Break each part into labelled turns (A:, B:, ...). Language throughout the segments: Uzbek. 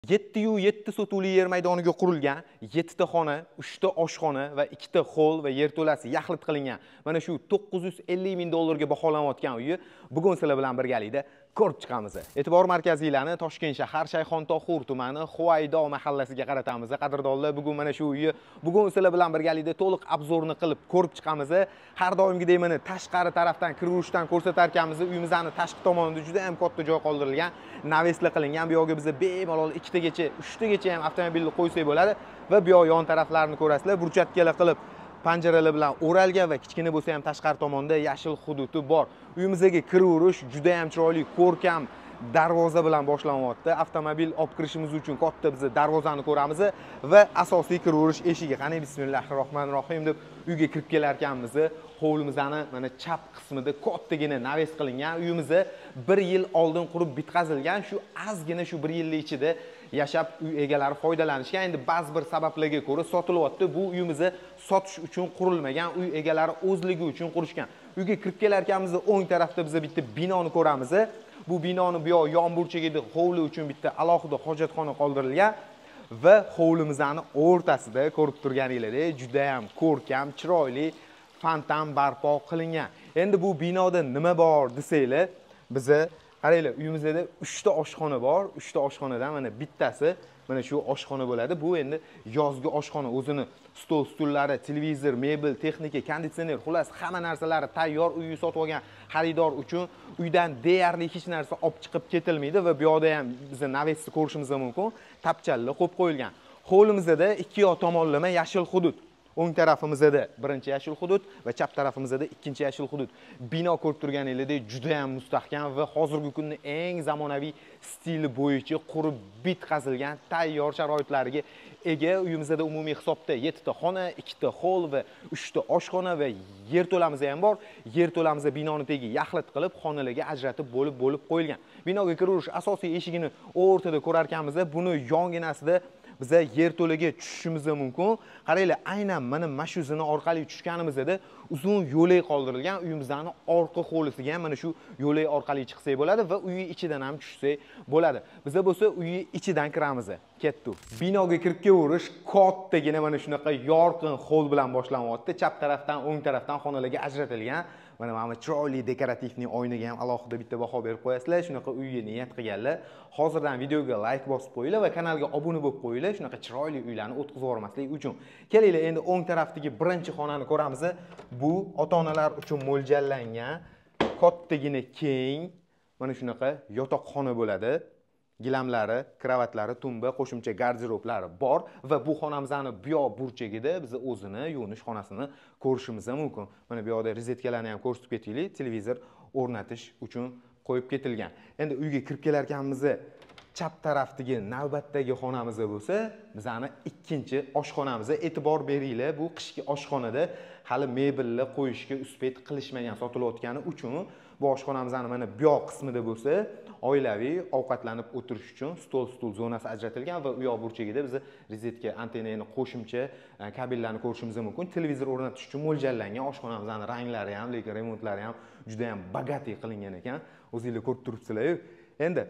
A: 7 sotuvli yer maydoniga qurilgan 7 ta xona, 3 ta oshxona va 2 ta hol va yerto'lasi yaxlit qilingan. Mana shu 950 ming dollarga baholanayotgan uyi bugun sizlar bilan birgalikda ko'rib chiqamiz. E'tibor markaziylarni Toshkent shahar Shayxontohur tumani Huvaydo mahallasiga qaratamiz. Qadrdonlar, bugun mana shu uyni bugun sizlar bilan birgalikda to'liq obzorni qilib ko'rib chiqamiz. Har doimgidek mana tashqari tarafdan kirishdan ko'rsatar ekanmiz. Uyimizning tashqi tomonida juda ham katta joy qoldirilgan, navesli qilingan. Bu yerga biz bemalol 2 tagacha, 3 tagacha ham avtomobilni qo'ysak bo'ladi va bu yoq yon taraflarini ko'rasizlar. Burchatkalar qilib panjaralar bilan o'ralgan va kichkina bo'lsa ham tashqari tomonda yashil hududi bor. Uyimizga kiraverish juda ham chiroyli, ko'rkam darvoza bilan boshlanyapti. Avtomobil olib kirishimiz uchun katta biz darvozani ko'ramiz va asosiy kiraverish eshigi. Qani bismillahirrohmanirrohim deb uyga kirib kelar ekanmiz. Hovlimizning mana chap qismida kattagina naves qilingan. Uyimizni 1 yil oldin qurib bitkazilgan. Shu ozgina shu 1 yillik ichida yashab uy egalari foydalanishgan. Endi ba'zi bir sabablarga ko'ra sotilyapti. Bu uyimizni sotish uchun qurilmagan, uy egalari o'zligi uchun qurishgan. Uyga kirib kelar ekanmiz, o'ng tarafda biz bitta binoni ko'ramiz. Bu binoni bu yoq yon burchagida hovli uchun bitta alohida hojatxona qoldirilgan va hovlimizning o'rtasida ko'rib turganingizdek juda ham ko'rkam, chiroyli fontan barpo qilingan. Endi bu binoda nima bor desanglar, biza qaranglar, uyimizda 3 ta oshxona bor. 3 ta oshxonadan mana bittasi mana shu oshxona bo'ladi. Bu endi yozgi oshxona, o'zini stol, stullari, televizor, mebel, texnika, konditsioner, xullas hamma narsalari tayyor. Uyni sotib olgan xaridor uchun uydan deyarli hech narsa olib chiqib ketilmaydi va bu yoqda ham biz navesni ko'rishimiz mumkin. Tapchallar qo'yib qo'yilgan. Hovlimizda 2 yoq tomonlama yashil hudud. O'ng tarafimizda birinchi yashil hudud va chap tarafimizda ikkinchi yashil hudud. Bino ko'rib turganingizdek juda ham mustahkam va hozirgi kunning eng zamonaviy stili bo'yicha qurib bitkazilgan tayyor sharoitlariga ega. Uyimizda umumiy hisobda 7 ta xona, 2 ta hol va 3 ta oshxona va yerto'lamiz ham bor. Yerto'lamiz binoni tagiga yaxlit qilib, xonalarga ajratib bo'lib qo'yilgan. Binoga kirish asosiy eshigini o'rtada ko'rar ekanmiz. Buni yonginasida biz yerto'laga tushishimiz mumkin. Qaranglar, aynan mana shu zina orqali tushganimizda uzun yo'lak qoldirilgan. Uyimizning orqa hovlisiga ham mana shu yo'lak orqali chiqsak bo'ladi va uy ichidan ham tushsak bo'ladi. Biz bo'lsa uy ichidan kiramiz. Ketdi. Binoga kirib kelavish kattagina mana shunaqa yorqin hol bilan boshlanyapti. Chap tarafdan, o'ng tarafdan xonalarga ajratilgan. Mana chiroyli dekorativni oynaga ham alohida bitta baho berib qo'yasizlar. Shunaqa uyga niyat qilganlar, hozirdan videoga like bosib qo'yinglar va kanalga obuna bo'lib qo'yinglar. Shunaqa chiroyli uylarni o'tkazib yubormaslik uchun. Kelinglar, endi o'ng tarafdagi birinchi xonani ko'ramiz. Bu ota-onalar uchun mo'ljallangan kattagina keng mana shunaqa yotoqxona bo'ladi. Gilamlari, kravatlari, tumba, qo'shimcha garderoblari bor va bu xonamizning bu yoq burchagida biz o'zini yuvinish xonasini ko'rishimiz mumkin. Mana bu yoqda rozetkalarni ham ko'rsatib ketaylik, televizor o'rnatish uchun qo'yib ketilgan. Endi uyga kirib kelar ekanmiz, chap tarafdagi navbatdagi xonamiz bo'lsa, bizning ikkinchi oshxonamiz. E'tibor beringlar, bu qishki oshxonada hali mebellar qo'yishga uspet qilishmagan, sotilayotgani uchun bu oshxonamizning mana bu yoq qismida bo'lsa, oilaviy ovqatlanib o'tirish uchun stol zonasi ajratilgan va u yoq burchagida biz rozetka, antennani, qo'shimcha kabellarni ko'rishimiz mumkin. Televizor o'rnatish uchun mo'ljallangan. Oshxonamizning ranglari ham, lekin remontlari ham juda ham bogatiy qilingan ekan. O'zingizlar ko'rib turibsizlar. Endi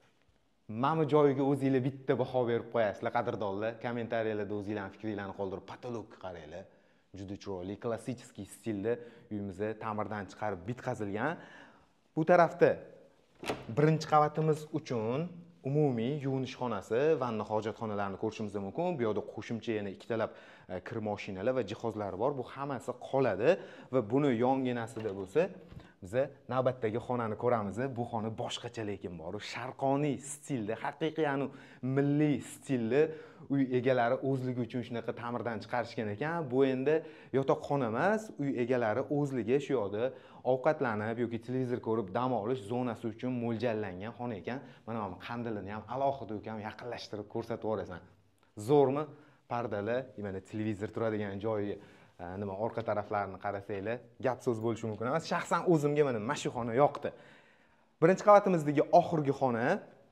A: mana joyiga o'zingizlar bitta baho berib qo'yasizlar, qadrdonlar. Kommentariyalarda o'zingizlarning fikringizni qoldirib, patolog qaranglar. Juda chiroyli, klassik stilda uyimizni ta'mirdan chiqarib bitkazilgan. Bu tarafda birinchi qavatimiz uchun umumiy yuvinish xonasi, vanna hojatxonalarini ko'rishimiz mumkin. Bu yerda qo'shimcha yana ikkitalab kir mashinalar va jihozlar bor. Bu hammasi qoladi va buni yonginasida bo'lsa, biz navbatdagi xonani ko'ramiz. Bu xona boshqacha lekin bor. Sharqoniy stilda, haqiqiy milliy stilda uy egalari o'zligi uchun shunaqa ta'mirdan chiqarishgan ekan. Bu endi yotoqxona emas, uy egalari o'zligi shu yoqda ovqatlanib yoki televizor ko'rib dam olish zonasi uchun mo'ljallangan xona ekan. Mana bu qandilini ham alohida ukam yaqinlashtirib ko'rsatib yuborasan. Zo'rmi? Pardalar, mana televizor turadigan joyi, nima orqa taraflarini qarasanglar, gap so'z bo'lishi mumkin emas. Shaxsan o'zimga mana shu xona yoqdi. Birinchi qavatimizdagi oxirgi xona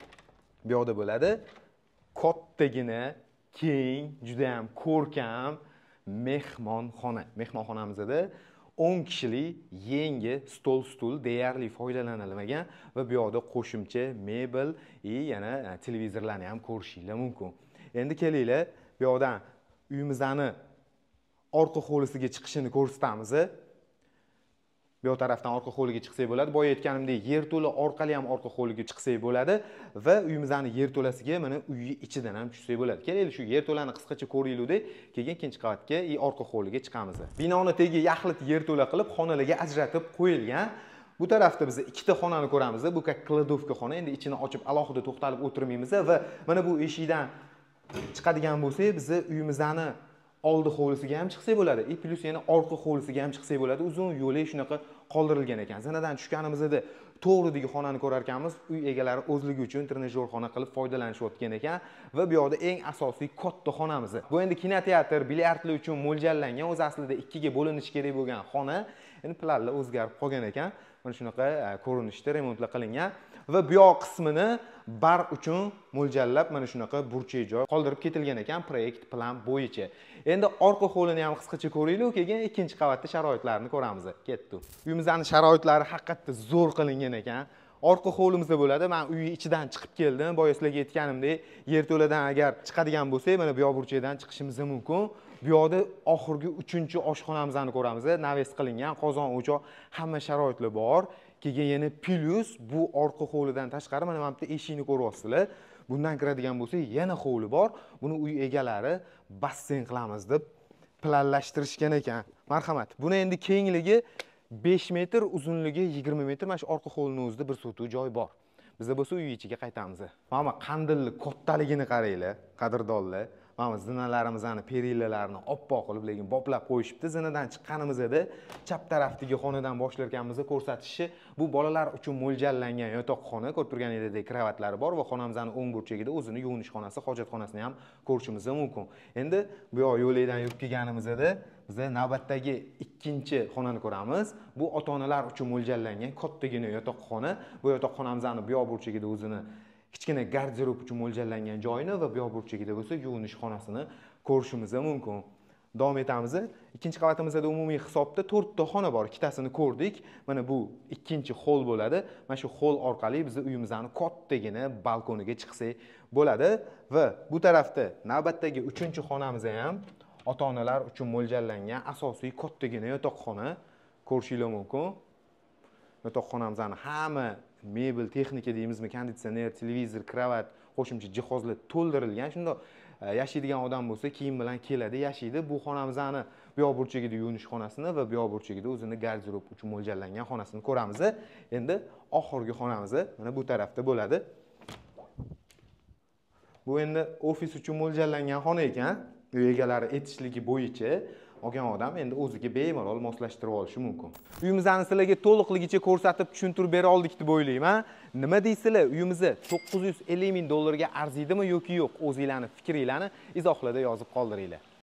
A: bu yoqda bo'ladi. Kattagina, keng, juda ham ko'rkam mehmonxona. Mehmonxonamizda 10 kishilik yangi stul deyarli foydalanilmagan va bu yoqda qo'shimcha mebel yana televizorlarni ham ko'rishingiz mumkin. Endi kelinglar, bu yoqdan uyimizni orqa hovlisiga chiqishini ko'rsatamiz. Bu yoq tarafdan orqa hovliga chiqsak bo'ladi. Boya aytganimdek, yerto'la orqali ham orqa hovliga chiqsak bo'ladi va uyimizning yerto'lasiga mana uy ichidan ham tushsak bo'ladi. Kelaylik shu yerto'lani qisqacha ko'raylik-da, keyin ikkinchi qavatga orqa hovliga chiqamiz. Binoni tagiga yaxlit yerto'la qilib xonalarga ajratib qo'yilgan. Bu tarafda biz ikkita xonani ko'ramiz. Bu kladovka xona. Endi ichini ochib alohida to'xtalib o'tirmaymiz va mana bu eshikdan chiqadigan bo'lsak, biz uyimizning oldi hovlisiga ham chiqsak bo'ladi. Plus yana orqa hovlisiga ham chiqsak bo'ladi. Uzun yo'li shunaqa qoldirilgan ekan. Zinadan tushganimizda to'g'ridagi xonani ko'rar ekanmiz. Uy egalari o'zligi uchun trenajyorxona qilib foydalanishayotgan ekan va bu yoqda eng asosiy katta xonamiz. Bu endi kinoteatr, bilyardlar uchun mo'ljallangan, o'z aslida ikkiga bo'linishi kerak bo'lgan xona. Endi planlar o'zgarib qolgan ekan. Mana shunaqa ko'rinishda remontlar qilingan va bu yoq qismini bar uchun mo'ljallab mana shunaqa burchak joy qoldirib ketilgan ekan proyekt plan bo'yicha. Endi orqa hovlini ham qisqacha ko'raylik, keyin ikkinchi qavatda sharoitlarini ko'ramiz. Ketdi. Uyimizning sharoitlari haqiqatda zo'r qilingan ekan. Orqa hovlimizda bo'ladi. Men uy ichidan chiqib keldim. Boya sizlarga aytganimdek, yerto'ladan agar chiqadigan bo'lsak, mana bu yoq burchakdan chiqishimiz mumkin. Bu yoqda oxirgi 3-oshxonamizni ko'ramiz. Naves qilingan, qozon, o'choq, hamma sharoitlar bor. Keyin yana plus bu orqa hovlidan tashqari mana bu yerda eshikni ko'ryapsizlar. Bundan kiradigan bo'lsak, yana hovli bor. Buni uy egalari basseyn qilamiz deb planlashtirishgan ekan. Marhamat. Buni endi kengligi 5 metr, uzunligi 20 metr. Mana shu orqa hovlining o'zida bir sotuv joy bor. Bizda bo'lsa uy ichiga qaytamiz. Mana qandilli kattaligini qaranglar, qadrdonlar. Mana zinalarimizni, perilalarini oppoq qilib, lekin boplab qo'yishibdi. Zinadan chiqqanimizda chap tarafdagi xonadan boshlarkanmiz ko'rsatishi, bu bolalar uchun mo'ljallangan yotoqxona, ko'rib turganingizdek kravatlari bor va xonamizning o'ng burchagida o'zini yuvinish xonasi, hojatxonasini ham ko'rishimiz mumkin. Endi bu yoq yo'lakdan yurib kelganimizda biz navbatdagi ikkinchi xonani ko'ramiz. Bu ota-onalar uchun mo'ljallangan kattagina yotoqxona. Bu yotoqxonamizning bu yoq burchagida o'zini kichkina garderob uchun mo'ljallangan joyini va bu yoq burchagida bo'lsa yuvinish xonasini ko'rishimiz mumkin. Davom etamiz. Ikkinchi qavatimizda umumiy hisobda 4 ta xona bor. Ikkitasini ko'rdik. Mana bu ikkinchi hol bo'ladi. Mana shu hol orqali biz uyimizning kattagina balkoniga chiqsak bo'ladi va bu tarafda navbatdagi 3-xonamiz ham ota-onalar uchun mo'ljallangan asosiy kattagina yotoqxona ko'rishingiz mumkin. Yotoqxonamizning hamma mebel, texnika deymizmi, konditsioner, televizor, kravat, qo'shimcha jihozlar to'ldirilgan. Shunda yashaydigan odam bo'lsa, kiyim bilan keladi, yashaydi. Bu xonamizning bu yoq burchagida yuvinish xonasini va bu yoq burchagida o'zini garderob uchun mo'ljallangan xonasini ko'ramiz. Endi oxirgi xonamiz mana bu tarafda bo'ladi. Bu endi ofis uchun mo'ljallangan xona ekan. Uy egalari aytishligi bo'yicha olgan odam endi o'ziga bemalol moslashtirib olishi mumkin. Uyimizni sizlarga to'liqligicha ko'rsatib tushuntirib bera oldik deb o'ylayman. Nima deysizlar? Uyimizni 950 ming dollarga arziydimi yoki yo'q? O'zingizlarning fikringizni izohlarda yozib qoldiringlar.